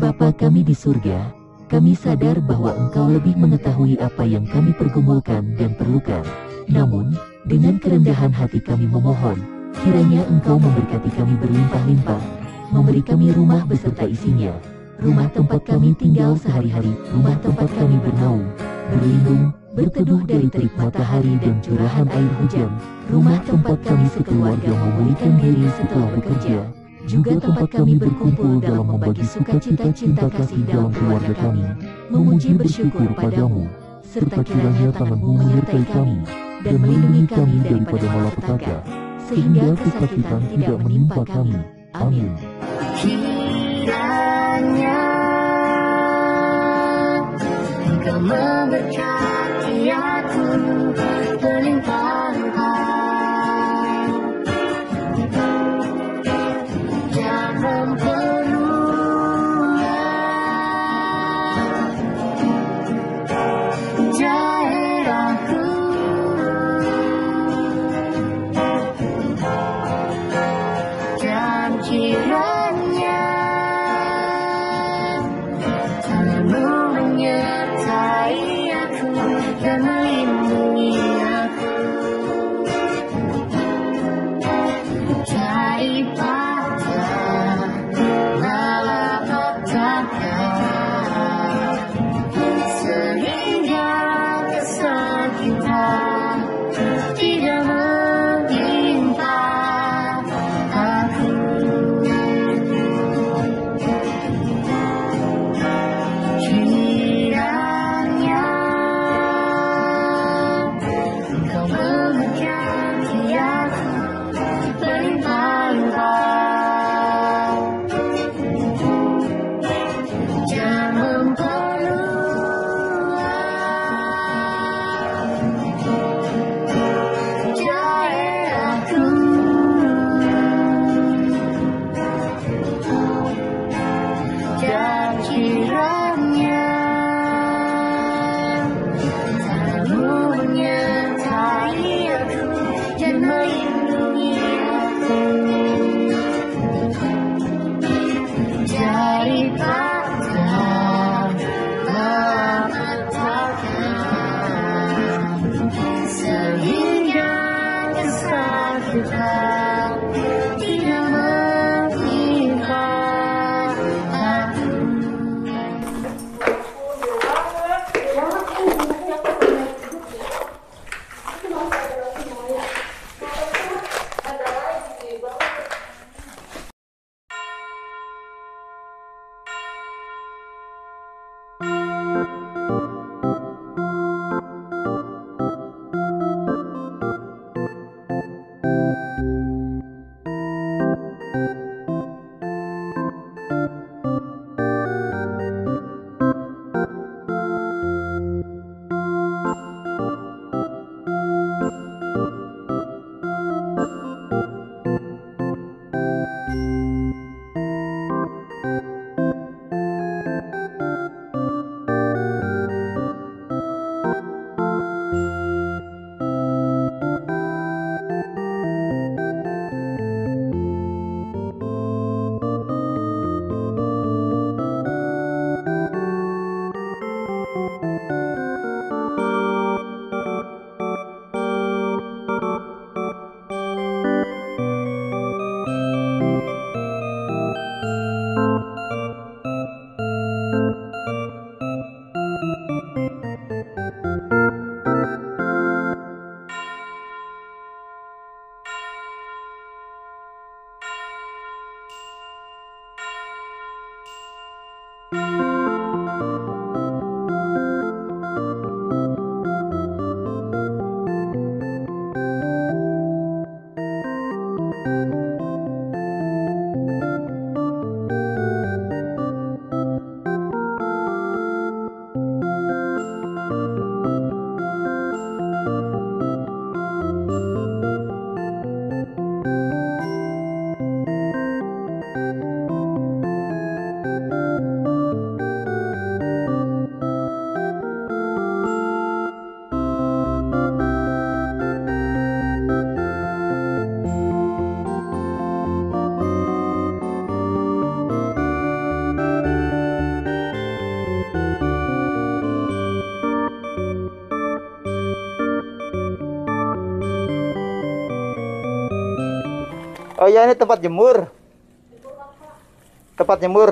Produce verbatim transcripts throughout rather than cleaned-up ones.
Bapa kami di surga, kami sadar bahwa Engkau lebih mengetahui apa yang kami pergumulkan dan perlukan. Namun, dengan kerendahan hati kami memohon, kiranya Engkau memberkati kami berlimpah-limpah, memberi kami rumah beserta isinya, rumah tempat kami tinggal sehari-hari, rumah tempat kami bernaung, berlindung, berteduh dari terik matahari dan curahan air hujan, rumah tempat kami sekeluarga memulihkan diri setelah bekerja, juga tempat kami berkumpul dalam membagi sukacita cinta kasih dalam keluarga kami, memuji bersyukur padamu, serta kiranya tangan-Mu menyertai kami, dan melindungi kami daripada malapetaka, sehingga kesakitan tidak menimpa kami. Amin. Kiranya Engkau memberkati aku berlimpah-limpah dan memperluas daerahku, dan kiranya tangan-Mu menyertai aku dan melindungi aku daripada malapetaka, sehingga kesakitan tidak menimpa aku. Kiranya Engkau memberkati aku berlimpah-limpah dan memperluas daerahku, dan kiranya tangan-Mu menyertai aku dan melindungi aku daripada malapetaka, sehingga kesakitan tidak menimpa aku. Oh ya, ini tempat jemur. Tempat jemur.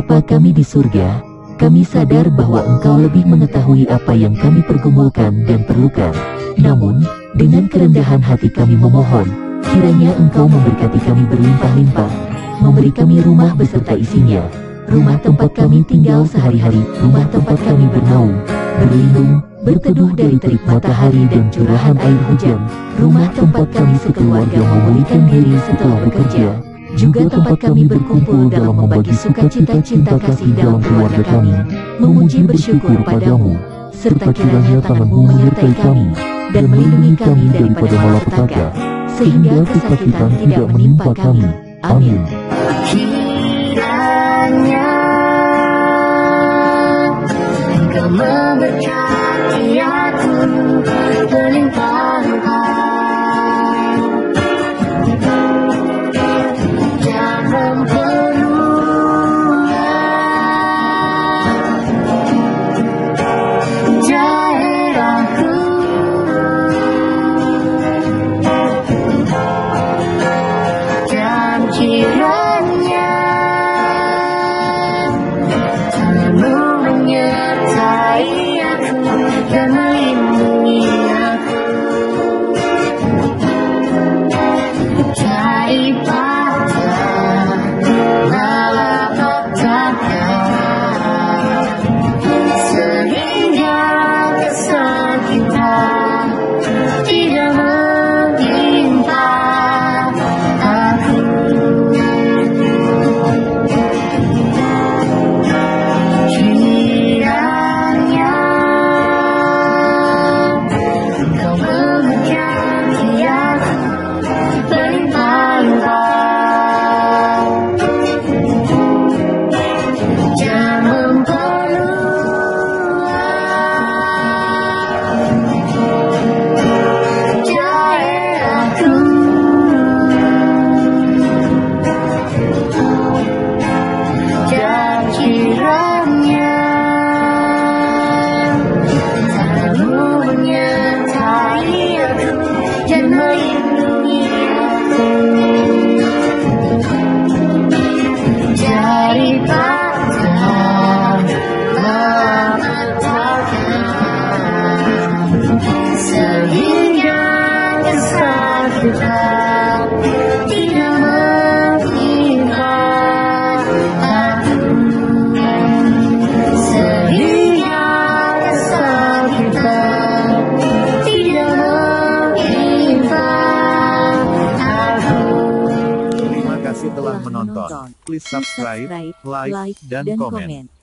Bapa kami di surga, kami sadar bahwa Engkau lebih mengetahui apa yang kami pergumulkan dan perlukan. Namun, dengan kerendahan hati kami memohon, kiranya Engkau memberkati kami berlimpah-limpah, memberi kami rumah beserta isinya, rumah tempat kami tinggal sehari-hari, rumah tempat kami bernaung, berlindung, berteduh dari terik matahari dan curahan air hujan, rumah tempat kami sekeluarga memulihkan diri setelah bekerja, juga tempat kami berkumpul dalam membagi sukacita cinta kasih dalam keluarga kami, memuji bersyukur padamu, serta kiranya tangan-Mu menyertai kami, dan melindungi kami daripada malapetaka, sehingga kesakitan tidak menimpa kami. Amin. Kiranya Engkau memberkati aku berlimpah-limpah dan memperluas daerahku, dan kiranya tangan-Mu menyertai aku dan melindungi aku daripada malapetaka, sehingga kesakitan tidak menimpa aku. Kiranya Engkau memberkati aku berlimpah-limpah dan memperluas daerahku, dan kiranya tangan-Mu menyertai aku dan melindungi aku daripada malapetaka, sehingga kesakitan tidak menimpa aku, sehingga kesakitan tidak menimpa aku. Terima kasih telah menonton. Please subscribe, like, dan komen.